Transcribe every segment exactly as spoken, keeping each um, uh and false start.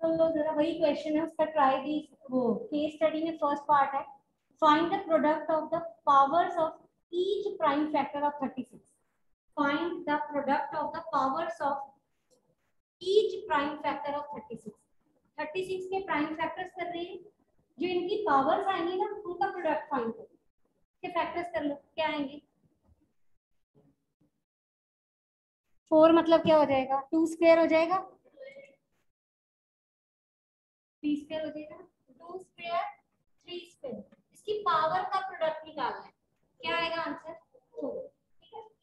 तो जरा वही क्वेश्चन है उसका, ट्राई दी वो केस स्टडी में फर्स्ट पार्ट है, find the product of the powers of each prime factor of thirty six. Find the product of the powers of each prime factor of thirty six. Thirty six के prime factors कर रहे हैं, जो इनकी powers आएंगी ना उनका product find करो। के फैक्टर्स कर लो, क्या आएंगे? फोर मतलब क्या हो जाएगा? टू स्क्वायर हो जाएगा, थ्री स्क्वायर हो जाएगा, टू स्क्वायर थ्री स्क्वायर। इसकी पावर का प्रोडक्ट निकालना है, क्या आएगा आंसर? फोर। ठीक है,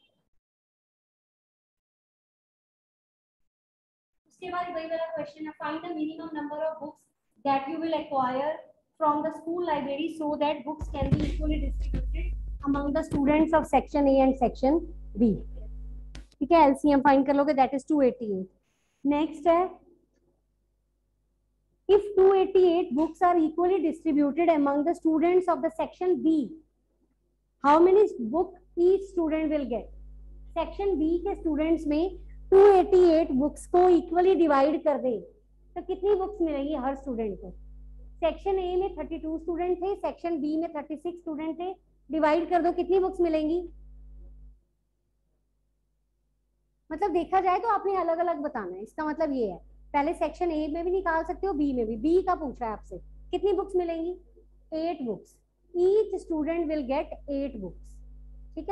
उसके बाद वही वाला क्वेश्चन है, find the minimum number of books that you will acquire from the school library so that books can be equally distributed among the students of section A and section B। ठीक है, LCM find कर लोगे, that is two eighty eight. Next है, if two hundred eighty-eight books are equally distributed among the students of the section B, how many book each student will get? Section B के स्टूडेंट्स में two eighty eight books को equally divide कर दे तो कितनी books मिलेगी हर student को? सेक्शन ए में थर्टी टू स्टूडेंट थे, सेक्शन बी में थर्टी सिक्स स्टूडेंट थे, डिवाइड कर दो कितनी बुक्स मिलेंगी? मतलब देखा जाए तो आपने अलग अलग बताना है, इसका मतलब ये है, पहले सेक्शन ए में भी निकाल सकते हो, बी में भी। बी का पूछा है आपसे, कितनी बुक्स मिलेंगी? Eight books, each student will get eight books. ठीक है,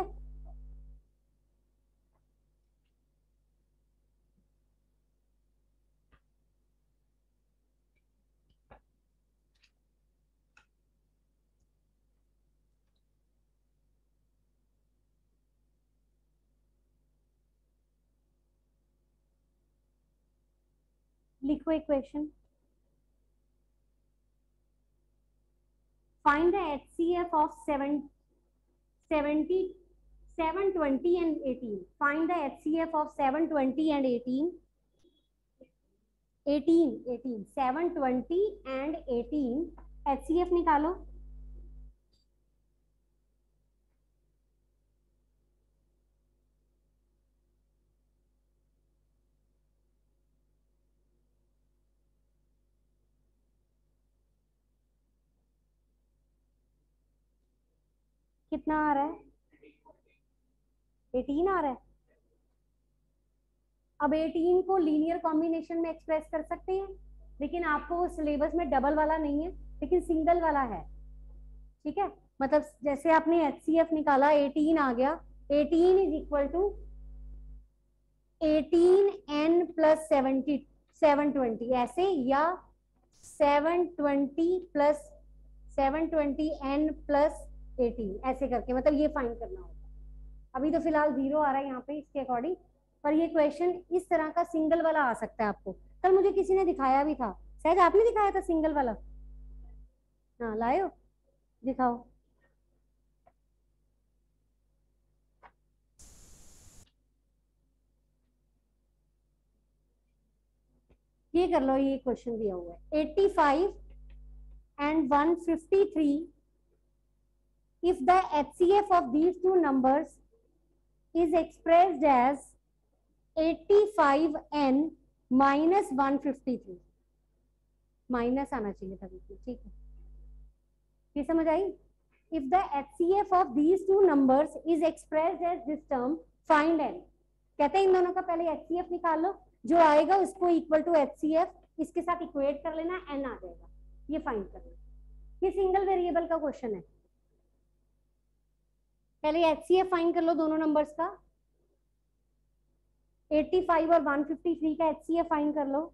लिखो equation. Find the HCF of seven seventy seven twenty and eighteen. Find the HCF of seven twenty and eighteen. Eighteen eighteen seven twenty and eighteen HCF निकालो। कितना आ रहा है? Eighteen आ रहा है। अब एटीन को लीनियर कॉम्बिनेशन में एक्सप्रेस कर सकते हैं, लेकिन आपको सिलेबस में डबल वाला नहीं है, लेकिन सिंगल वाला है। ठीक है, मतलब जैसे आपने एचसीएफ निकाला, एटीन आ गया, eighteen is equal to eighteen N plus seventy seven twenty ऐसे, या seven twenty plus seven twenty N plus eighteen ऐसे करके, मतलब ये फाइंड करना होगा। अभी तो फिलहाल जीरो आ रहा है यहाँ पे इसके अकॉर्डिंग, पर ये क्वेश्चन इस तरह का सिंगल वाला आ सकता है आपको। कल मुझे किसी ने दिखाया भी था, शायद आपने दिखाया था सिंगल वाला। हाँ लाए हो, दिखाओ। ये कर लो, ये क्वेश्चन दिया हुआ है, eighty five and one fifty three, if the H C F of these two numbers is expressed as eighty-five n minus one fifty-three, minus आना चाहिए था बीच में। ठीक है, ये समझ आई? if the H C F of these two numbers is expressed as this term, find n। कहते हैं इन दोनों का पहले H C F निकाल लो, जो आएगा उसको equal to H C F इसके साथ इक्वेट कर लेना, n आ जाएगा, ये फाइंड करना। ये सिंगल वेरिएबल का क्वेश्चन है, पहले एचसीएफ फाइंड कर लो दोनों नंबर्स का। एटी फाइव और वन फिफ्टी थ्री का एचसीएफ फाइंड कर लो।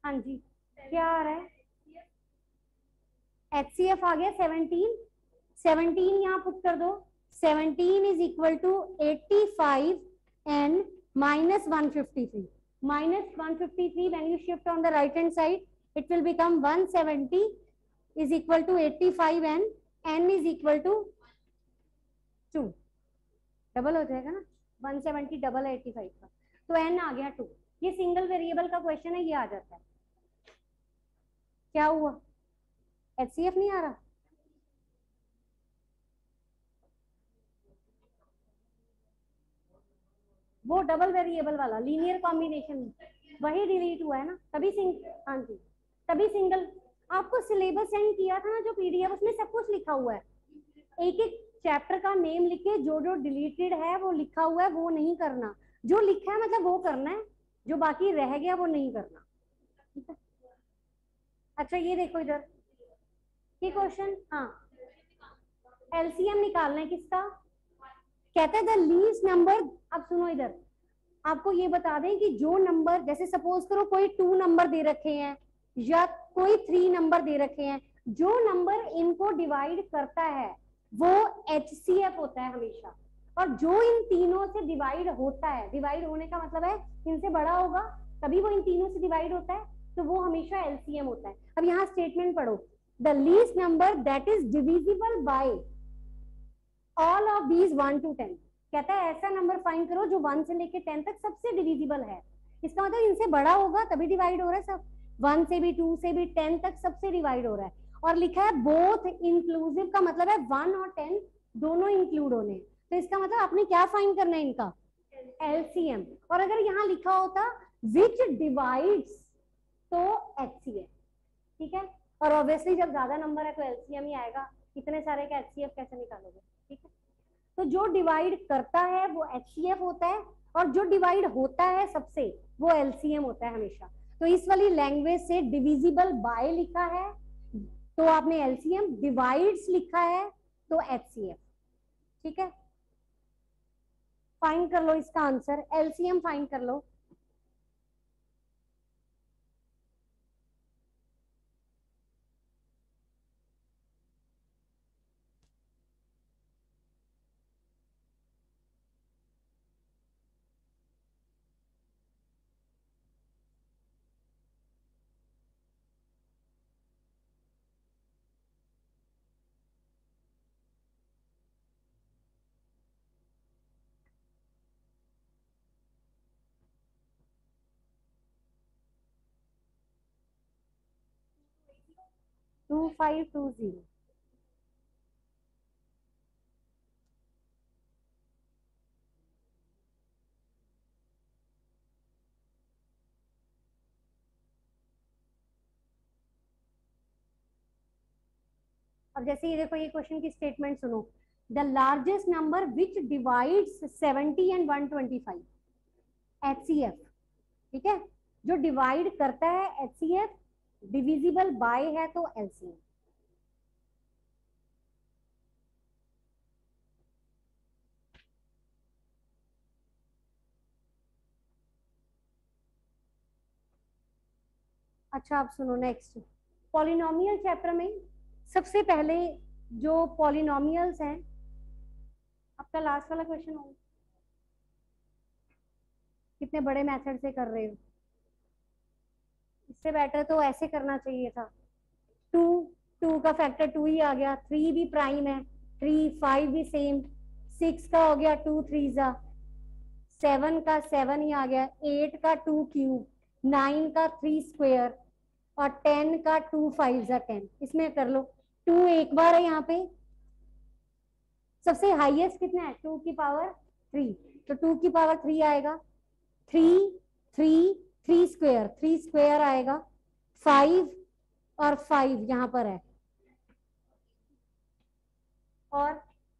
हाँ जी, क्या आ रहा है? एच सी एफ आ गया सेवनटीन, सेवनटीन यहाँ पुट कर दो। Seventeen is equal to eighty five and minus one fifty three, minus one fifty-three when you shift on the right hand side it will become one seventy is equal to eighty-five and n is equal to two, double हो जाएगा ना, one seventy double है eighty-five का, तो n आ गया two। ये single variable का question है, ये आ जाता है। क्या हुआ? एच सी एफ नहीं आ रहा? वो डबल वेरिएबल वाला लीनियर कॉम्बिनेशन वही डिलीट हुआ है ना, तभी सिंग हाँ जी, तभी सिंगल। आपको सिलेबस सेंड किया था ना जो पीडीएफ, उसमें सब कुछ लिखा हुआ है, एक एक चैप्टर का नेम लिखे, जो जो डिलीटेड है वो लिखा हुआ है, वो नहीं करना, जो लिखा है मतलब वो करना है, जो बाकी रह गया वो नहीं करना, ठीक है? अच्छा ये देखो इधर ये क्वेश्चन, हाँ एलसीएम निकालना है किसका? कहता है द लीस्ट नंबर। अब सुनो इधर, आपको ये बता दें कि जो नंबर, जैसे सपोज करो कोई टू नंबर दे रखे हैं या कोई थ्री नंबर दे रखे हैं, जो नंबर इनको डिवाइड करता है वो एच सी एफ होता है हमेशा, और जो इन तीनों से डिवाइड होता है, डिवाइड होने का मतलब है इनसे बड़ा होगा तभी वो इन तीनों से डिवाइड होता है, तो वो हमेशा एलसीएम होता है। अब यहाँ स्टेटमेंट पढ़ो, the least number that is divisible by all of these one two ten. कहता है ऐसा नंबर फाइंड करो जो वन से लेके टेन तक सबसे डिविजिबल है, इसका मतलब इनसे बड़ा होगा तभी डिवाइड हो रहा है सब, वन से भी, टू से भी, टेन तक सबसे डिवाइड हो रहा है। और लिखा है बोथ इंक्लूसिव का मतलब है वन और टेन दोनों इंक्लूड होने, तो इसका मतलब आपने क्या फाइंड करना है इनका? एलसीएम। और अगर यहाँ लिखा होता विच डिवाइड्स तो एचसीएफ, ठीक है? और ऑब्वियसली जब ज्यादा नंबर है तो एलसीएम ही आएगा, इतने सारे का एचसीएफ कैसे निकालोगे, ठीक है? तो जो डिवाइड करता है वो एचसीएफ होता है, और जो डिवाइड होता है सबसे वो एलसीएम होता है हमेशा। तो इस वाली लैंग्वेज से डिविजिबल बाय लिखा है तो आपने एलसीएम, डिवाइड्स लिखा है तो एचसीएफ, ठीक है? फाइंड कर लो इसका आंसर, एलसीएम फाइंड कर लो। Two five two zero. अब जैसे ये देखो, ये क्वेश्चन की स्टेटमेंट सुनो, the largest number which divides seventy and one twenty five, HCF, ठीक है? जो डिवाइड करता है एचसीएफ, डिविजिबल बाय है तो एलसीएम। अच्छा आप सुनो नेक्स्ट, पॉलिनोमियल चैप्टर में सबसे पहले जो पॉलिनोमियल्स हैं, आपका लास्ट वाला क्वेश्चन होगा, कितने बड़े मेथड से कर रहे हो, इससे बेटर तो ऐसे करना चाहिए था। टू, टू का फैक्टर टू ही आ गया, थ्री भी प्राइम है, थ्री फाइव भी सेम, सिक्स का हो गया टू थ्री जा, सेवन का सेवन ही आ गया, एट का टू क्यूब, नाइन का थ्री स्क्वेयर, और टेन का टू फाइव जा टेन। इसमें कर लो, टू एक बार है यहाँ पे, सबसे हाईएस्ट कितना है? टू की पावर थ्री, तो टू की पावर थ्री आएगा, three three three square, three square आएगा, फाइव और फाइव यहाँ पर है, और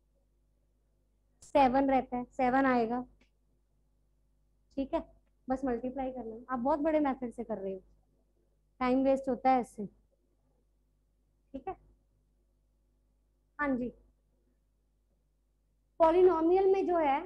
सेवन रहता है, सेवन आएगा, ठीक है? बस मल्टीप्लाई करना है। आप बहुत बड़े मेथड से कर रहे हो, टाइम वेस्ट होता है इससे, ठीक है? हाँ जी, पॉलिनोमियल में जो है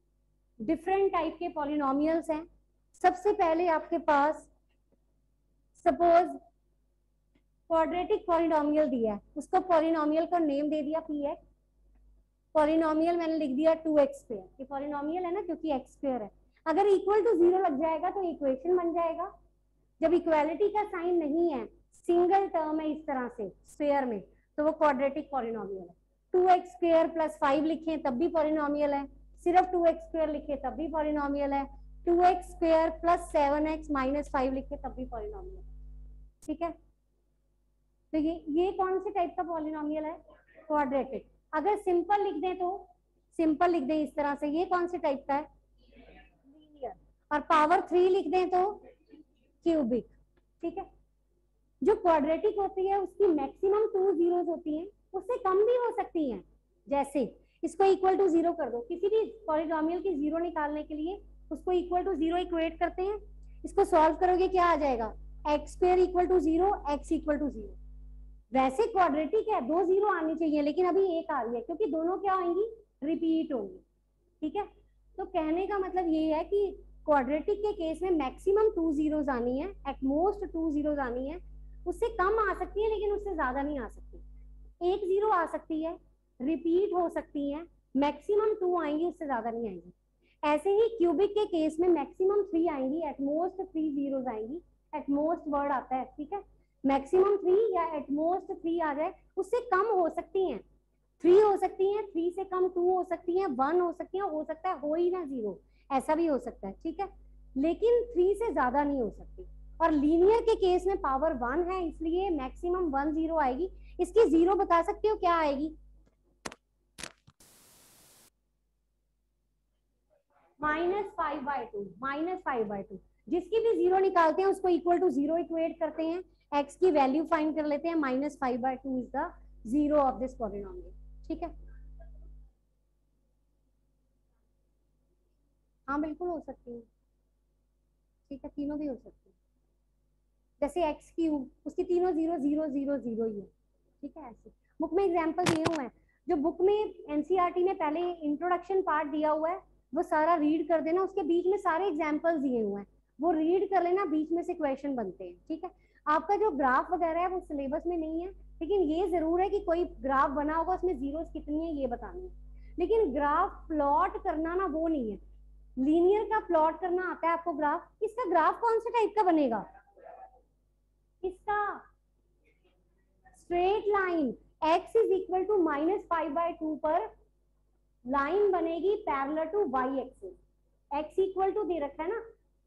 डिफरेंट टाइप के पॉलिनोमियल्स हैं। सबसे पहले आपके पास सपोज क्वाड्रेटिक पॉलिनोमियल दिया है, उसको पॉलिनोमियल को नेम दे दिया पी एक्स, पॉलिनोमियल मैंने लिख दिया टू एक्स स्क्वायर, ये पॉलिनोमियल है ना क्योंकि एक्स स्क्वायर है। अगर इक्वल टू जीरो लग जाएगा तो इक्वेशन बन जाएगा। जब इक्वालिटी का साइन नहीं है, सिंगल टर्म है इस तरह से स्क्वायर में, तो वो क्वाड्रेटिक पॉलिनोमियल है। Two x square plus five लिखे तब भी पॉलिनोमियल है, सिर्फ टू एक्स स्क्वायर लिखे तब भी पॉलिनोमियल है, two x square plus seven x minus five लिखे तब भी पॉलिनोमियल है। ठीक है, तो ये ये कौन से टाइप का पॉलिनोमियल है? क्वाड्रेटिक। अगर सिंपल लिख दें तो सिंपल लिख दें इस तरह से, ये कौन से टाइप का है? लीनियर। और पावर थ्री लिख दें तो क्यूबिक। ठीक है, जो क्वाड्रेटिक होती है उसकी मैक्सिमम टू जीरोस होती हैं, उससे कम भी हो सकती हैं। जैसे इसको इक्वल टू जीरो कर दो, किसी भी पॉलिनोमियल की जीरो निकालने के लिए उसको इक्वल टू जीरो इक्वेट करते हैं। इसको सॉल्व करोगे क्या आ जाएगा? X square equal to zero, x equal to zero. वैसे क्वाड्रेटिक है, दो जीरो आनी चाहिए, लेकिन अभी एक आ रही है क्योंकि दोनों क्या होंगी? रिपीट होंगी। ठीक है, तो कहने का मतलब ये है कि क्वाड्रेटिक के केस में मैक्सिमम टू जीरोस आनी है, एट मोस्ट टू जीरोस आनी है। उससे कम आ सकती है लेकिन उससे ज्यादा नहीं आ सकती। एक जीरो आ सकती है, रिपीट हो सकती है, मैक्सिमम टू आएंगी, उससे ज्यादा नहीं आएंगी। ऐसे ही क्यूबिक के केस में मैक्सिमम थ्री आएंगी, एट मोस्ट थ्री जीरोस आएंगी। एट मोस्ट वर्ड आता है, ठीक है, मैक्सिमम थ्री या एट मोस्ट थ्री आ जाए, उससे कम हो सकती हैं, थ्री हो सकती हैं, थ्री से कम टू हो सकती हैं, वन हो सकती है, हो सकता है हो ही ना जीरो, ऐसा भी हो सकता है। ठीक है, लेकिन थ्री से ज्यादा नहीं हो सकती। और लीनियर के केस में पावर वन है, इसलिए मैक्सिमम वन जीरो आएगी। इसकी जीरो बता सकते हो क्या आएगी? Minus five by two, minus five by two. जिसकी भी जीरो निकालते हैं उसको इक्वल टू जीरो इक्वेट करते हैं, एक्स की वैल्यू फाइंड कर लेते हैं, minus five by two is the zero of this polynomial. ठीक है, हाँ बिल्कुल हो सकती है। ठीक है, तीनों भी हो सकती है। जैसे एक्स क्यूब, उसकी तीनों जीरो जीरो जीरो जीरो ही है। ठीक है, ऐसे बुक में एग्जाम्पल दिए हुए हैं। जो बुक में एनसीईआरटी में पहले इंट्रोडक्शन पार्ट दिया हुआ है वो सारा रीड कर देना, उसके बीच में सारे एग्जाम्पल्स दिए हुए हैं, वो रीड कर लेना, बीच में से क्वेश्चन बनते हैं। ठीक है, आपका जो ग्राफ वगैरह है वो सिलेबस में नहीं है, लेकिन ये जरूर है कि कोई ग्राफ बना होगा, उसमें जीरोस कितनी है ये बतानी है। लेकिन ग्राफ प्लॉट करना ना वो नहीं है, लीनियर का प्लॉट करना आता है आपको ग्राफ। इसका ग्राफ कौन से टाइप का बनेगा? इसका straight line, x is equal to minus five by two पर लाइन बनेगी parallel to y axis. x equal to दे रखा है ना,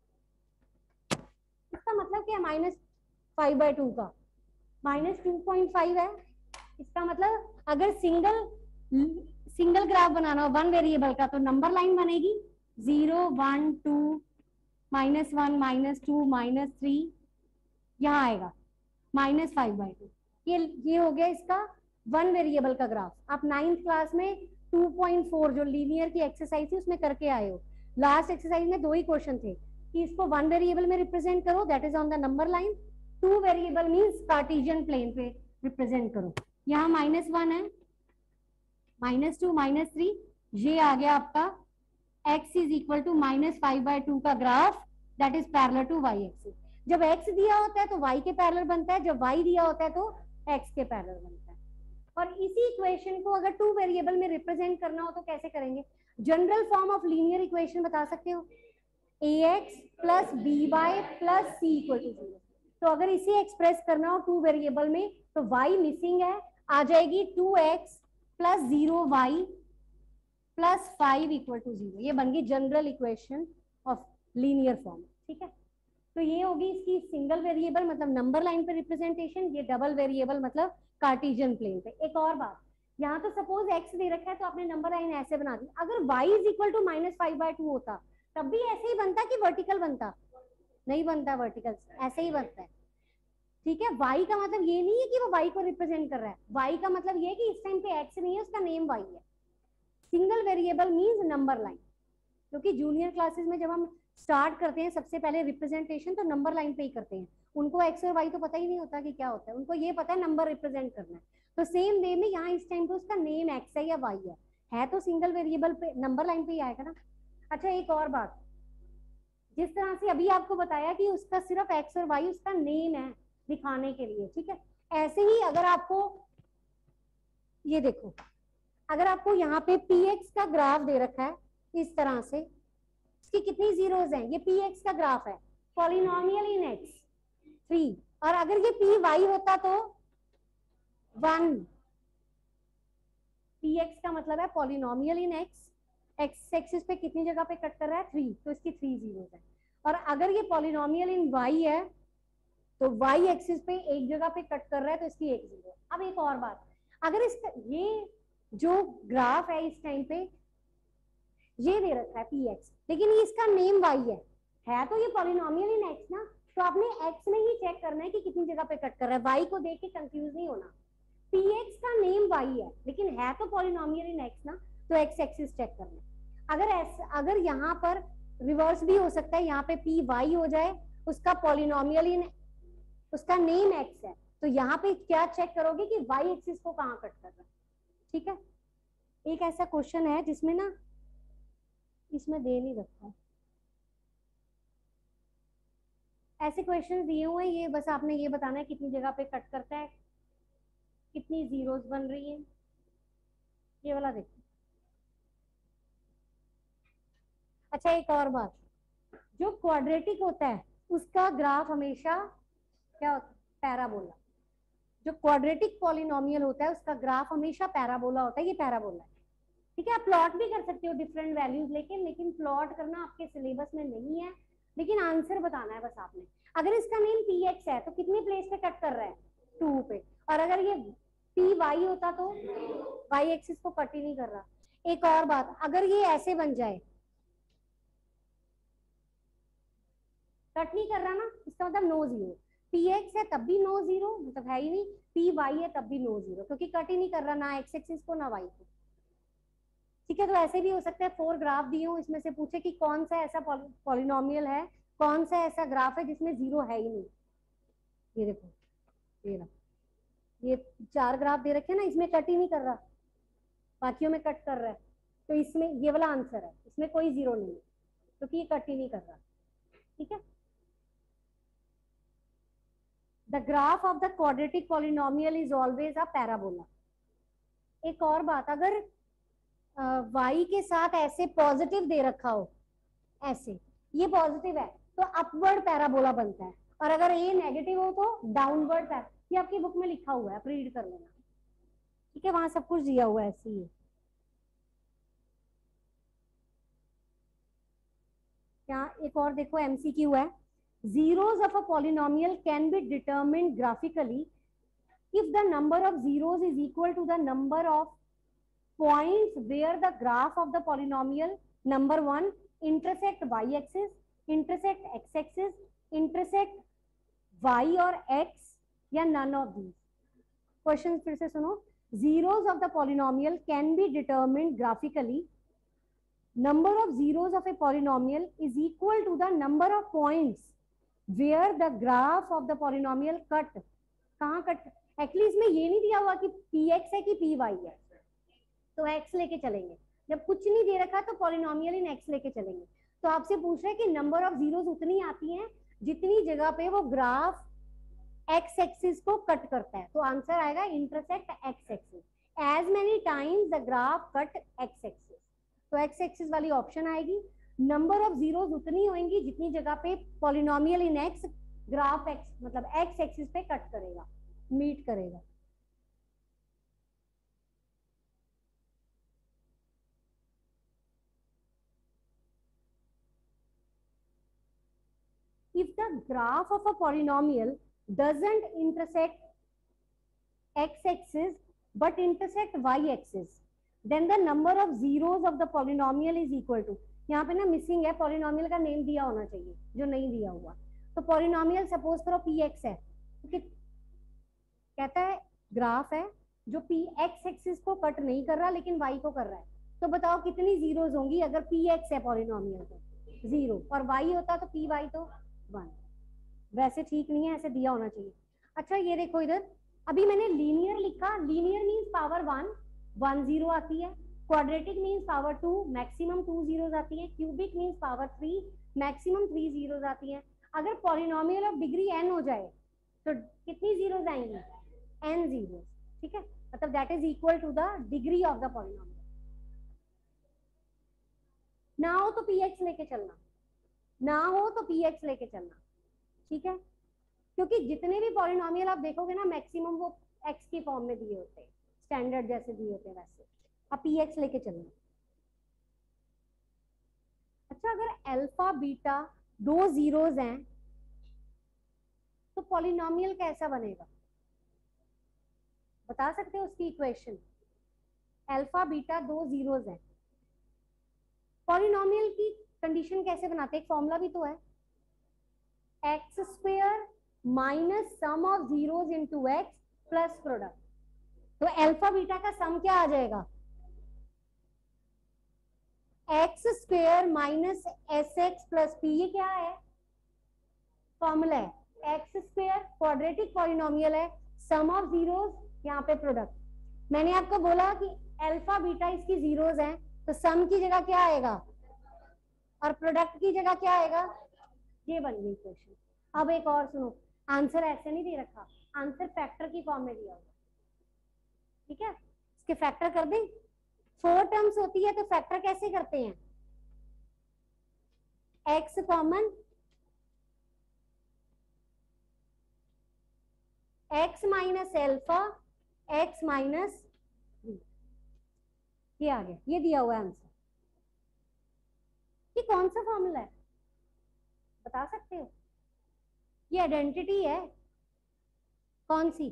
इसका मतलब क्या? माइनस फाइव बाई टू का माइनस टू पॉइंट फाइव है। इसका मतलब अगर सिंगल सिंगल ग्राफ बनाना हो वन वेरिएबल का तो नंबर लाइन बनेगी zero one two minus one minus two minus three, यहाँ आएगा माइनस फाइव बाई टू। ये ये हो गया इसका वन वेरिएबल का ग्राफ। आप नाइन्थ क्लास में टू पॉइंट फोर जो लीनियर की एक्सरसाइज थी उसमें करके आए हो। लास्ट एक्सरसाइज में दो ही क्वेश्चन थे कि इसको वन वेरिएबल में रिप्रेजेंट करो, that is on the number line. Two variable means cartesian plane पे रिप्रेजेंट करो। यहाँ माइनस वन है, माइनस टू, माइनस थ्री, ये आ गया आपका x is equal to minus five by two का graph, that is parallel to y axis. जब x दिया होता है तो y के पैरेलल बनता है, जब y दिया होता है तो x के पैरेलल बनता है। और इसी इक्वेशन को अगर टू वेरिएबल में रिप्रेजेंट करना हो तो कैसे करेंगे? General form of linear equation बता सकते हो, ax plus b y plus c equal to zero. तो अगर इसे एक्सप्रेस करना हो टू वेरिएबल में तो y मिसिंग है, आ जाएगी two x plus zero y plus five equal to zero. ये बन गई general equation of linear form. ठीक है, तो ये होगी इसकी सिंगल वेरिएबल मतलब नंबर लाइन पे रिप्रेजेंटेशन, ये डबल वेरिएबल मतलब कार्टेशियन प्लेन पे। एक और बात, यहाँ तो सपोज x दे रखा है तो आपने नंबर लाइन ऐसे बना दी। अगर y is equal to minus five by two होता तब भी ऐसे ही बनता कि वर्टिकल बनता? नहीं बनता वर्टिकल, ऐसे ही बनता है। ठीक है, y का मतलब ये नहीं है कि वो y को रिप्रेजेंट कर रहा है, y का मतलब ये है कि इस टाइम पे x नहीं है, उसका नेम y है। Single variable means number line, क्योंकि जूनियर क्लासेस में जब हम स्टार्ट करते हैं सबसे पहले रिप्रेजेंटेशन तो नंबर लाइन पे ही करते हैं। उनको एक्स और वाई तो पता ही नहीं होता कि क्या होता है, उनको ये पता है नंबर रिप्रेजेंट करना है। तो सेम वे में यहाँ इस टाइम पे उसका नेम एक्स है या वाई है, है तो सिंगल वेरिएबल पे नंबर लाइन पे ही आएगा ना। अच्छा एक और बात, जिस तरह से अभी आपको बताया कि उसका सिर्फ एक्स और वाई उसका नेम है दिखाने के लिए, ठीक है। ऐसे ही अगर आपको ये देखो, अगर आपको यहाँ पे पी एक्स का ग्राफ दे रखा है इस तरह से, इसकी कितनी जीरोज हैं, ये पी एक्स का ग्राफ है, पॉलिनोमियल इन एक्स थ्री, और अगर ये पी वाई होता तो वन, पी एक्स का मतलब है polynomial in x, x axis पे कितनी जगह पे कट कर रहा है, थ्री, तो इसकी थ्री जीरोज है। और अगर ये पॉलिनोमियल इन वाई है तो वाई एक्सिस पे एक जगह पे कट कर रहा है तो इसकी एक जीरो। अब एक और बात, अगर इसका ये जो ग्राफ है इस टाइम पे ये दे रखा है पी एक्स, लेकिन ये इसका नेम वाई है है तो ये पॉलिनोमियल इन एक्स ना, तो आपने एक्स में ही चेक करना है कि कितनी जगह पे कट कर रहा है, वाई को देख के कंफ्यूज नहीं होना। पी एक्स का नेम वाई है लेकिन है तो पॉलिनोमियल इन एक्स ना, तो एक्स एक्सिस चेक करना है। अगर ऐसा, अगर यहाँ पर रिवर्स भी हो सकता है, यहाँ पे पी वाई हो जाए, उसका पॉलिनोमियल इन, उसका नेम एक्स है, तो यहाँ पे क्या चेक करोगे कि वाई एक्सिस को कहाँ कट कर रहा है, ठीक है। एक ऐसा क्वेश्चन है जिसमें ना इसमें दे नहीं रखा, ऐसे क्वेश्चन दिए हुए हैं, ये बस आपने ये बताना है कितनी जगह पे कट करता है, कितनी जीरोस बन रही है, ये वाला देखो। अच्छा एक और बात, जो क्वाड्रेटिक होता है उसका ग्राफ हमेशा क्या होता है, पैराबोला। जो क्वाड्रेटिक पॉलिनोमियल होता है उसका ग्राफ हमेशा पैराबोला होता है, ये पैराबोला है, ठीक है। आप प्लॉट भी कर सकते हो डिफरेंट वैल्यूज लेके, लेकिन प्लॉट करना आपके सिलेबस में नहीं है, लेकिन आंसर बताना है बस आपने। अगर इसका नेम पी एक्स है तो कितनी प्लेस पे कट कर रहा है, टू पे, और अगर ये पी वाई होता तो वाई एक्सिस को कट ही नहीं कर रहा। एक और बात, अगर ये ऐसे बन जाए, कट नहीं कर रहा ना, इसका मतलब नो जीरो, पी एक्स है तब भी नो जीरो, मतलब है ही नहीं, पी वाई है तब भी नो जीरो, क्योंकि कट ही नहीं कर रहा ना एक्स एक्सिस को ना वाई को, ठीक है। तो ऐसे भी हो सकता है फोर ग्राफ दिए हो, इसमें से पूछे कि कौन सा ऐसा पॉलिनोमियल है, कौन सा ऐसा ग्राफ है जिसमें जीरो है ही नहीं। ये देखो, ये रहा, ये चार ग्राफ दे रखे हैं ना, इसमें कट ही नहीं कर रहा, बाकियों में कट कर रहा है, तो इसमें ये वाला आंसर है, इसमें कोई जीरो नहीं है क्योंकि ये कट ही नहीं कर रहा, ठीक है। The graph of the quadratic polynomial is always a parabola. एक और बात, अगर वाई uh, के साथ ऐसे पॉजिटिव दे रखा हो, ऐसे ये पॉजिटिव है तो अपवर्ड पैराबोला बनता है, और अगर ये नेगेटिव हो तो डाउनवर्ड पैरा, ये आपकी बुक में लिखा हुआ है, आप रीड कर लेना, ठीक है, वहां सब कुछ दिया हुआ है ऐसे ही। क्या एक और देखो एमसीक्यू है, zeros of a polynomial can be determined graphically if the number of zeros is equal to the number of points where the graph of the polynomial number one intersect y-axis, intersect x-axis, intersect y और x या none of these. Question फिर से सुनो, zeros of the polynomial can be determined graphically. Number of zeros of a polynomial is equal to the number of points where the graph of the polynomial cut, कहाँ cut, actually इसमें ये नहीं दिया हुआ कि px है कि py है, तो x लेके चलेंगे, जब कुछ नहीं दे रखा तो पॉलिनोमियल इन x लेके चलेंगे। तो आपसे पूछ रहे हैं कि नंबर ऑफ जीरोस उतनी आती हैं जितनी जगह पे वो ग्राफ x एक्सिस को कट करता है, तो आंसर आएगा intersect x axis, as many times the graph cut x axis, तो x एक्सिस वाली ऑप्शन आएगी। नंबर ऑफ जीरोस उतनी होंगी जितनी जगह पे polynomial in x graph x मतलब x एक्सिस पे कट करेगा, मीट करेगा। If the graph of a polynomial doesn't intersect x axis but intersect y axis, then the number of zeros of the polynomial is equal to, यहाँ पे ना missing है, polynomial का name दिया होना चाहिए जो नहीं दिया हुआ। तो पॉलिनोमियल सपोज करो पी एक्स है, तो कहता है ग्राफ है जो पी एक्स एक्सिस को कट नहीं कर रहा लेकिन वाई को कर रहा है, तो बताओ कितनी जीरोस होंगी अगर पी एक्स है पॉलिनोमियल तो जीरो, और वाई होता तो पी वाई तो वन। वैसे ठीक नहीं है, ऐसे दिया होना चाहिए। अच्छा ये देखो इधर, अभी मैंने लीनियर लिखा, linear means power one, one zero आती है, quadratic means power two, maximum two zeros आती है, cubic means power three, maximum three zeros आती हैं। अगर पॉलिनोमियल ऑफ डिग्री एन हो जाए तो कितनी जीरोज आएंगी? एन जीरोज, ठीक है, मतलब that is equal to the degree of the polynomial. ना हो तो पी एक्स लेके चलना, ना हो तो पी एक्स लेके चलना, ठीक है, क्योंकि जितने भी पॉलिनोमियल आप देखोगे ना मैक्सिमम वो एक्स के फॉर्म में दिए होते हैं, स्टैंडर्ड जैसे दिए होते हैं वैसे। अब पी एक्स लेके चलना। अच्छा, अगर अल्फा बीटा दो जीरोज हैं तो पॉलिनोमियल कैसा बनेगा? बता सकते हो उसकी इक्वेशन? अल्फा बीटा दो जीरोज हैं, पॉलिनोमियल की कंडीशन कैसे बनाते हैं? एक फॉर्मूला भी तो है, x square minus sum of zeros into x plus product. तो अल्फा बीटा का सम क्या आ जाएगा? X square minus s x plus p. ये क्या है? फॉर्मूला है। एक्स स्क्वायर क्वाड्रेटिक पॉलिनोमियल है, सम ऑफ जीरोज यहाँ पे प्रोडक्ट। मैंने आपको बोला कि अल्फा बीटा इसकी जीरोज हैं तो सम की जगह क्या आएगा और प्रोडक्ट की जगह क्या आएगा? ये बन गई क्वेश्चन। अब एक और सुनो, आंसर ऐसे नहीं दे रखा, आंसर फैक्टर की फॉर्म में दिया हुआ, ठीक है, इसके फैक्टर कर दें। फोर टर्म्स होती है तो फैक्टर कैसे करते हैं? X common, x minus alpha, x minus, ये आ गया, ये दिया हुआ है आंसर। ये कौन सा फॉर्मूला है बता सकते हो? ये आइडेंटिटी है कौन सी?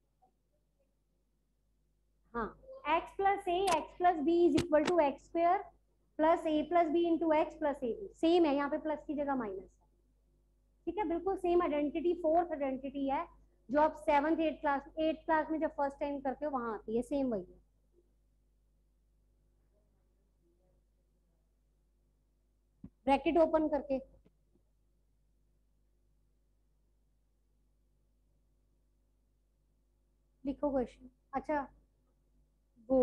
हाँ, x plus a x plus b is equal to x square plus a plus b into x plus a b. Same है, यहाँ पे प्लस की जगह माइनस है, ठीक है, बिल्कुल सेम आइडेंटिटी, फोर्थ आइडेंटिटी है जो आप seventh eight class eight class में जब फर्स्ट टाइम करते हो वहां आती है, सेम वही है। ब्रैकेट ओपन करके लिखो क्वेश्चन। अच्छा, वो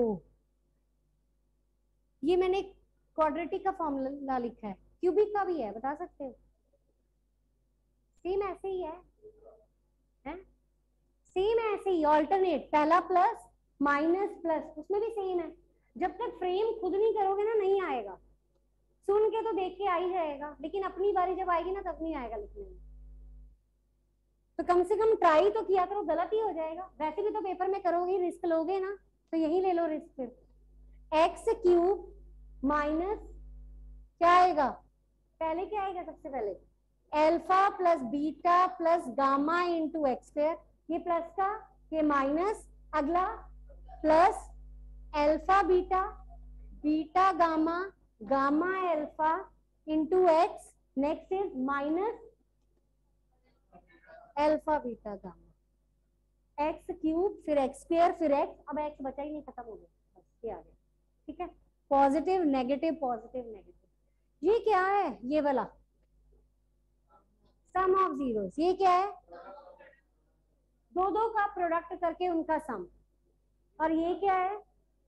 ये मैंने क्वाड्रेटिक का फॉर्मूला लिखा है, क्यूबिक का भी है, बता सकते हो? सेम ऐसे ही है, है? सेम ऐसे ही ऑल्टरनेट, पहला प्लस माइनस प्लस, उसमें भी सेम है। जब तक फ्रेम खुद नहीं करोगे ना नहीं आएगा, सुन के तो देख के आ ही जाएगा, लेकिन अपनी बारी जब आएगी ना तब नहीं आएगा लिखने में। तो कम से कम ट्राई तो किया करो, गलत ही हो जाएगा। वैसे भी तो पेपर में करोगे, रिस्क लोगे ना, तो यही ले लो रिस्क। फिर एक्स क्यूब माइनस क्या आएगा? पहले क्या आएगा? सबसे पहले alpha plus beta plus gamma into x square, ये प्लस का, ये माइनस, अगला plus alpha beta, beta gamma, gamma alpha into x, next is minus alpha beta gamma, x cube फिर एक्स स्क्वायर फिर एक्स, अब एक्स बचा ही नहीं, खत्म हो गया, बस ये आ गया, ठीक है। पॉजिटिव नेगेटिव पॉजिटिव नेगेटिव, ये क्या है? ये वाला सम ऑफ जीरोस, ये क्या है? दो दो का प्रोडक्ट करके उनका सम। और ये क्या है?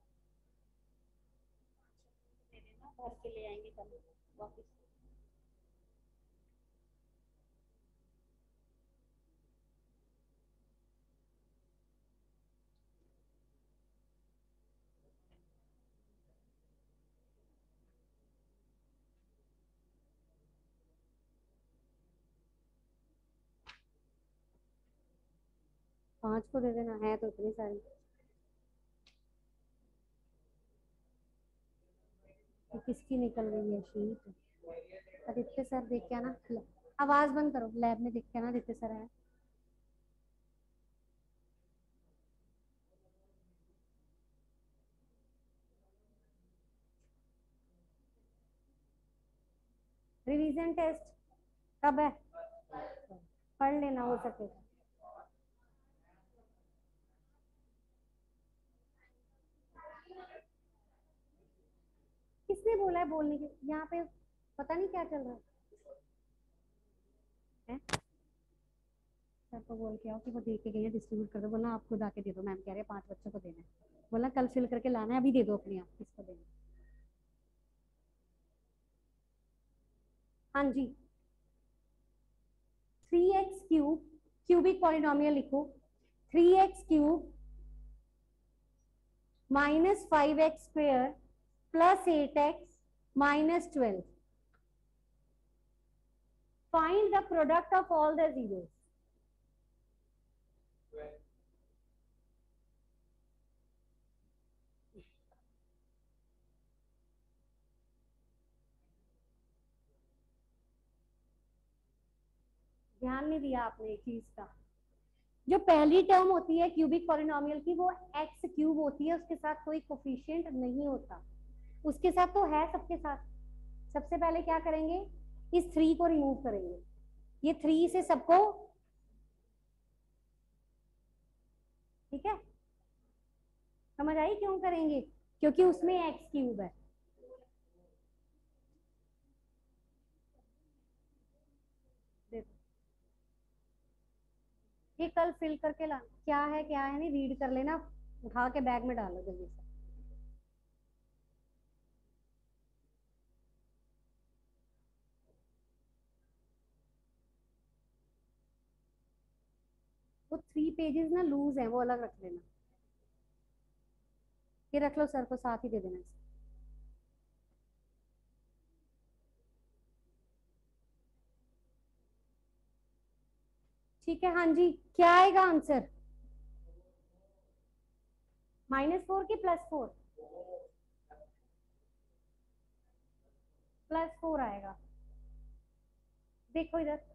घर के ले आएंगे कल वापस। पांच को दे देना, है तो इतनी सारी। तो किसकी निकल रही है शीट? आदित्य सर देख के आना, आवाज बंद करो, लैब में देख के आना, आदित्य सर है। रिवीजन टेस्ट कब है? पढ़ लेना हो सके। किसने बोला है बोलने के? यहाँ पे पता नहीं क्या चल रहा है, सर को बोल के आओ कि वो दे के गई है, डिस्ट्रीब्यूट कर दो। बोला आप खुद आके दे दो, मैम कह रहे हैं पांच बच्चों को देना है। बोला कल फिल करके लाना है, अभी दे दो अपने आप, किसको देना। हाँ जी, three x cube, cubic polynomial लिखो, three x cube minus five x square plus eight x minus twelve. Find the product of all the zeros. ध्यान नहीं दिया आपने एक चीज का, जो पहली टर्म होती है क्यूबिक पॉलिनोमियल की वो एक्स क्यूब होती है, उसके साथ कोई कोफिशिएंट नहीं होता, उसके साथ तो है सबके साथ. सबसे पहले क्या करेंगे, इस थ्री को रिमूव करेंगे, ये थ्री से सबको, ठीक है, समझ आई क्यों करेंगे, क्योंकि उसमें एक्स क्यूब है. ये कल फिल करके ला, क्या है क्या है नहीं रीड कर लेना, उठा के बैग में डालो जल्दी से. वो थ्री पेजेस ना लूज है, वो अलग रख लेना. ये रख लो, सर को साथ ही दे देना. ठीक है, हाँ जी, क्या आएगा आंसर, माइनस फोर की प्लस फोर, प्लस फोर आएगा. देखो इधर,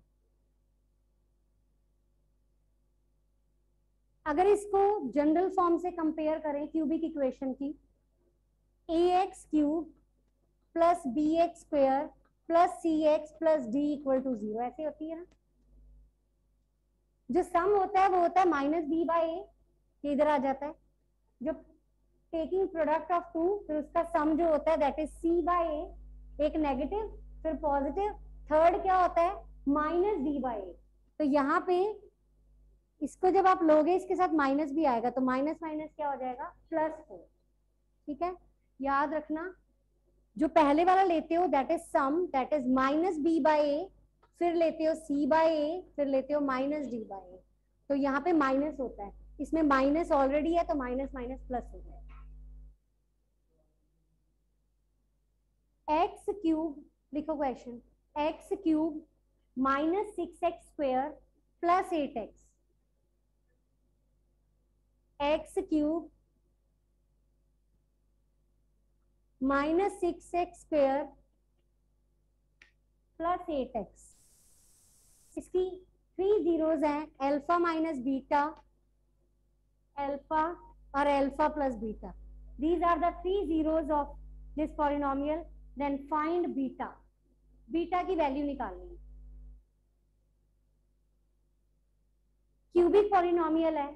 अगर इसको जनरल फॉर्म से कंपेयर करें क्यूबिक इक्वेशन की, a x cube plus b x square plus c x plus d equal to zero, ऐसे होती है ना. जो सम होता है वो होता है माइनस बी बाई ए, इधर आ जाता है. जो टेकिंग प्रोडक्ट ऑफ टू, फिर उसका सम जो होता है that is c by a, एक नेगेटिव फिर पॉजिटिव, थर्ड क्या होता है माइनस डी बाई ए. तो यहाँ पे इसको जब आप लोगे इसके साथ माइनस भी आएगा, तो माइनस माइनस क्या हो जाएगा प्लस फोर. ठीक है, याद रखना, जो पहले वाला लेते हो that is sum, that is minus b by a, फिर लेते हो सी बाई ए, फिर लेते हो माइनस डी बाई ए. तो यहाँ पे माइनस होता है, इसमें माइनस ऑलरेडी है तो माइनस माइनस प्लस हो जाएगा. एक्स क्यूब लिखो question, x cube minus six x square plus eight x, x cube minus six x square plus eight x. इसकी थ्री जीरोस हैं, अल्फा माइनस बीटा, अल्फा और alpha plus beta. These are the three zeros of this polynomial. Then find beta, beta की value निकालनी है. Cubic polynomial है,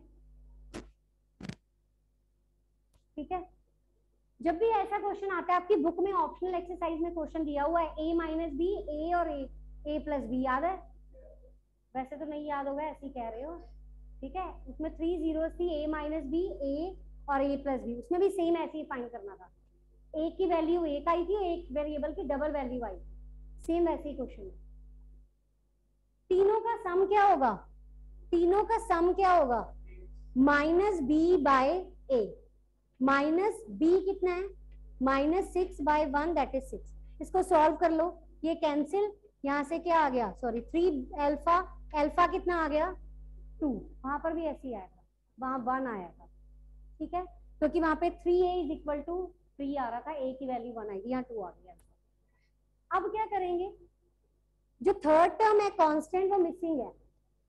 ठीक है. जब भी ऐसा क्वेश्चन आता है आपकी बुक में ऑप्शनल एक्सरसाइज में क्वेश्चन दिया हुआ है ए माइनस बी, ए और ए, ए प्लस बी, याद है? वैसे तो नहीं याद होगा, ऐसे ही कह रहे हो, ठीक है. उसमें थ्री जीरो थी, ए माइनस बी, ए और ए प्लस बी, उसमें भी सेम ऐसे ही फाइंड करना था. ए की वैल्यू एक आई थी, एक वेरिएबल की डबल वैल्यू आई, सेम ऐसे ही क्वेश्चन है. तीनों का सम क्या होगा, तीनों का सम क्या होगा minus b by a. Minus b कितना है minus six by one, that is six. इसको सॉल्व कर लो, ये कैंसिल, यहाँ से क्या आ गया, सॉरी थ्री अल्फा, अल्फा कितना आ गया टू, वहां पर भी ऐसे ही आया था, वहां वन आया था, ठीक है, क्योंकि वहां पे three a is equal to three आ रहा था, ए की वैल्यू वन आएगी, यहाँ टू आ गया. अब क्या करेंगे, जो थर्ड टर्म है कांस्टेंट वो मिसिंग है,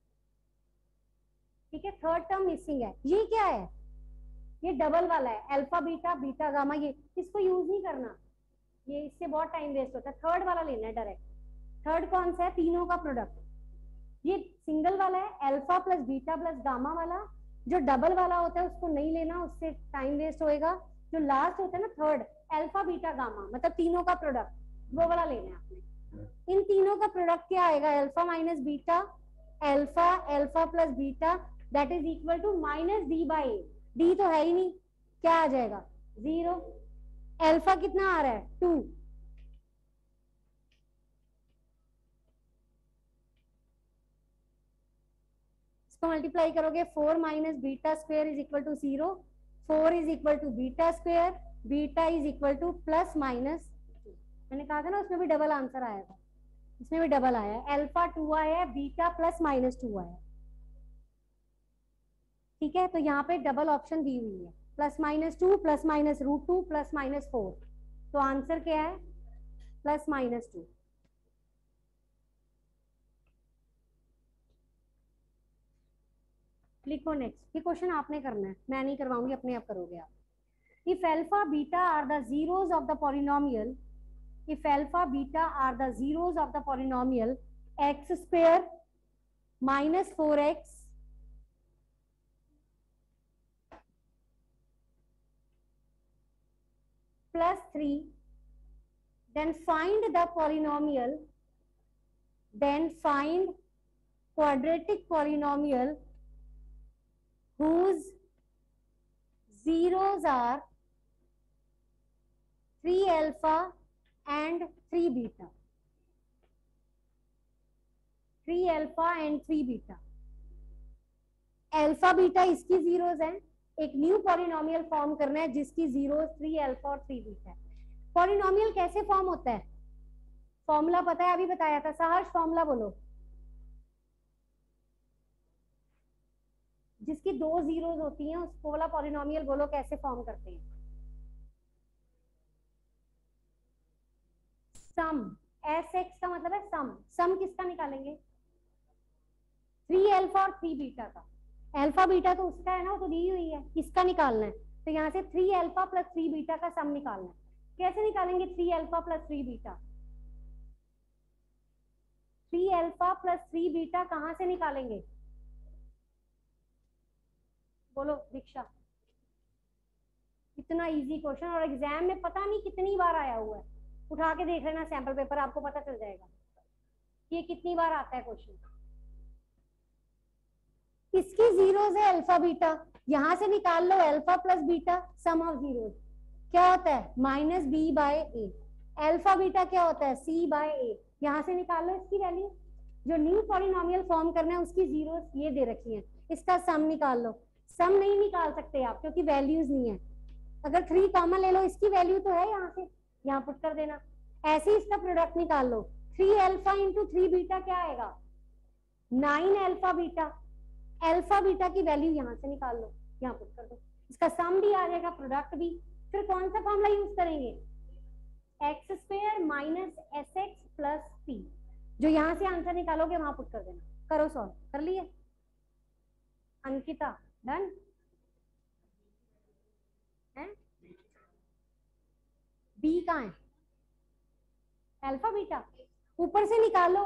ठीक है, थर्ड टर्म मिसिंग है. ये क्या है, ये डबल वाला है, अल्फा बीटा बीटा गामा, ये इसको यूज नहीं करना, ये इससे बहुत टाइम वेस्ट होता है. थर्ड वाला लेना है डायरेक्ट. थर्ड कौन सा है, तीनों का प्रोडक्ट. ये सिंगल वाला है, alpha plus beta plus gamma वाला. जो डबल वाला होता है उसको नहीं लेना, उससे टाइम वेस्ट होएगा. जो लास्ट होता है ना थर्ड, अल्फा बीटा गामा, मतलब तीनों का प्रोडक्ट, वो वाला लेना है आपने. इन तीनों का प्रोडक्ट क्या आएगा, alpha minus beta, alpha alpha plus beta, that is equal to minus d by a. D तो है ही नहीं, क्या आ जाएगा जीरो. अल्फा कितना आ रहा है टू, इसको मल्टीप्लाई करोगे four minus beta square is equal to zero, four is equal to beta square, beta is equal to plus minus two. मैंने कहा था ना उसमें भी डबल आंसर आया था, इसमें भी डबल आया है, अल्फा टू आया है, बीटा प्लस माइनस टू आया है। ठीक है, तो यहाँ पे डबल ऑप्शन दी हुई है, plus minus two, plus minus root two, plus minus four. तो आंसर क्या है? Plus minus two. लिखो नेक्स्ट। ये क्वेश्चन आपने करना है, मैं नहीं करवाऊंगी, अपने आप करोगे आप। If alpha beta are the zeros of the polynomial, if alpha beta are the zeros of the polynomial x square minus four x plus three, then find the polynomial, then find quadratic polynomial whose zeros are three alpha and three beta, three alpha and three beta। Alpha beta इसकी zeros हैं, एक new polynomial form करना है जिसकी zeros three alpha और three beta है। Polynomial कैसे form होता है? फॉर्मूला पता है, अभी बताया था। सहर्ष फॉर्मूला बोलो। जिसकी दो जीरोस होती हैं उसको वाला पॉलिनोमियल बोलो, कैसे फॉर्म करते हैं? सम, एस एक्स का मतलब है सम। सम किसका निकालेंगे? थ्री अल्फा और थ्री बीटा का। अल्फा बीटा तो उसका है ना, वो तो दी हुई है, किसका निकालना है? तो यहाँ से three alpha plus three beta का सम निकालना है। कैसे निकालेंगे three alpha plus three beta? Three alpha plus three beta कहाँ से निकालेंगे? बोलो दीक्षा। इतना इजी क्वेश्चन, और एग्जाम में पता नहीं कितनी बार आया हुआ है। उठा के देख लेना सैंपल पेपर, आपको पता चल जाएगा ये कितनी बार आता है क्वेश्चन। इसकी जीरोस है अल्फा बीटा, यहां से निकाल लो alpha plus beta, sum of zeros क्या होता है? Minus b by a. Alpha beta क्या होता है? C by a. यहां से निकाल लो इसकी वैल्यू। जो न्यू पॉलिनोमियल फॉर्म करना है उसकी जीरोस ये दे रखी है, इसका सम निकाल लो। सम नहीं निकाल सकते आप क्योंकि वैल्यूज नहीं है। अगर थ्री कॉमन ले लो, इसकी वैल्यू तो है यहाँ से, यहाँ पुट कर देना। ऐसे ही इसका प्रोडक्ट निकाल लो। Three alpha into three beta क्या आएगा? Nine alpha beta. Alpha beta की वैल्यू यहाँ से निकाल लो, यहाँ पुट कर दो, इसका सम भी आ जाएगा, प्रोडक्ट भी। फिर कौन सा फॉर्मूला यूज करेंगे? X square minus s x plus p. जो यहाँ से आंसर निकालोगे वहां पुट कर देना। करो सॉल्व। कर लिए? अंकिता डन है? बी कहाँ है? अल्फा बीटा ऊपर से निकालो।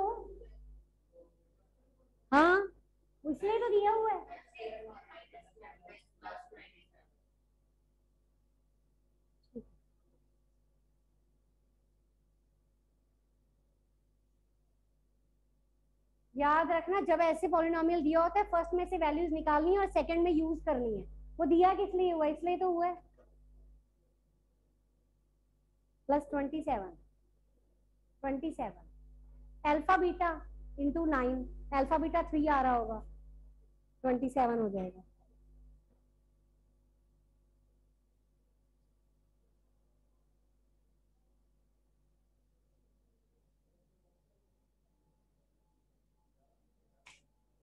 हाँ इसलिए तो दिया हुआ है। याद रखना, जब ऐसे पॉलिनोमियल दिया होता है फर्स्ट में से वैल्यूज निकालनी है और सेकंड में यूज करनी है। वो दिया किस लिए हुआ? इसलिए तो हुआ है। Plus twenty seven, twenty seven alpha beta into nine, alpha beta three आ रहा होगा, ट्वेंटी सेवन हो जाएगा।